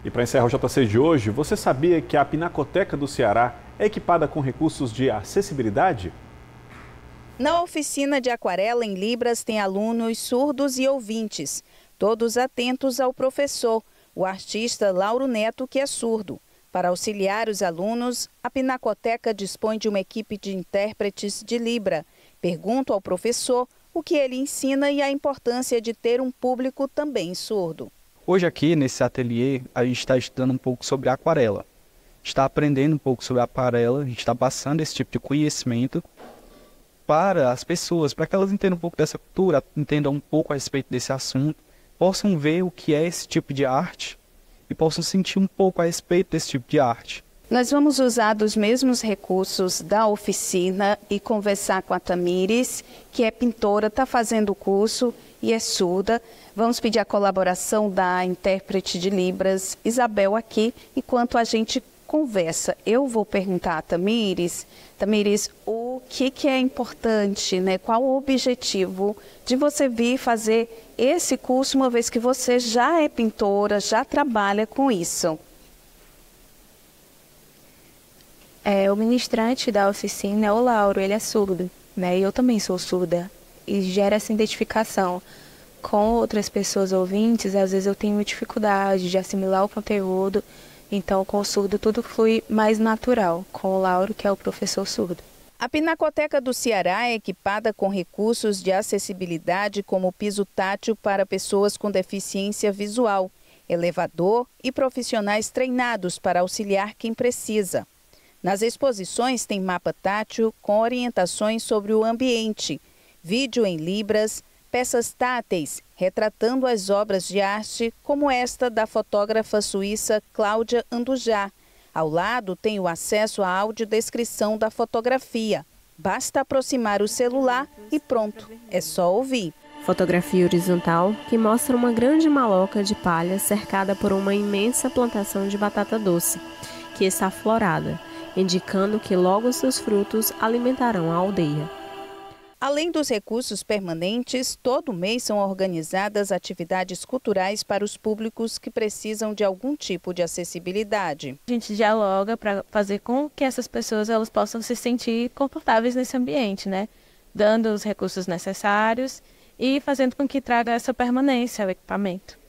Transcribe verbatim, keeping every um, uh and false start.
E para encerrar o J C de hoje, você sabia que a Pinacoteca do Ceará é equipada com recursos de acessibilidade? Na oficina de aquarela em Libras tem alunos surdos e ouvintes, todos atentos ao professor, o artista Lauro Neto, que é surdo. Para auxiliar os alunos, a Pinacoteca dispõe de uma equipe de intérpretes de Libra. Pergunto ao professor o que ele ensina e a importância de ter um público também surdo. Hoje aqui nesse ateliê a gente está estudando um pouco sobre aquarela. Está aprendendo um pouco sobre aquarela, a gente está passando esse tipo de conhecimento para as pessoas, para que elas entendam um pouco dessa cultura, entendam um pouco a respeito desse assunto, possam ver o que é esse tipo de arte e possam sentir um pouco a respeito desse tipo de arte. Nós vamos usar dos mesmos recursos da oficina e conversar com a Tamires, que é pintora, está fazendo o curso e é surda. Vamos pedir a colaboração da intérprete de Libras, Isabel, aqui, enquanto a gente conversa. Eu vou perguntar a Tamires, Tamires, o que, que é importante, né? Qual o objetivo de você vir fazer esse curso, uma vez que você já é pintora, já trabalha com isso? É, o ministrante da oficina é o Lauro, ele é surdo, né? E eu também sou surda. E gera essa identificação com outras pessoas ouvintes. Às vezes eu tenho dificuldade de assimilar o conteúdo. Então, com o surdo, tudo flui mais natural, com o Lauro, que é o professor surdo. A Pinacoteca do Ceará é equipada com recursos de acessibilidade, como piso tátil para pessoas com deficiência visual, elevador e profissionais treinados para auxiliar quem precisa. Nas exposições tem mapa tátil com orientações sobre o ambiente, vídeo em Libras, peças táteis retratando as obras de arte, como esta da fotógrafa suíça Cláudia Andujar. Ao lado tem o acesso à audiodescrição da fotografia. Basta aproximar o celular e pronto, é só ouvir. Fotografia horizontal que mostra uma grande maloca de palha cercada por uma imensa plantação de batata doce, que está florada, indicando que logo seus frutos alimentarão a aldeia. Além dos recursos permanentes, todo mês são organizadas atividades culturais para os públicos que precisam de algum tipo de acessibilidade. A gente dialoga para fazer com que essas pessoas elas possam se sentir confortáveis nesse ambiente, né? Dando os recursos necessários e fazendo com que traga essa permanência ao equipamento.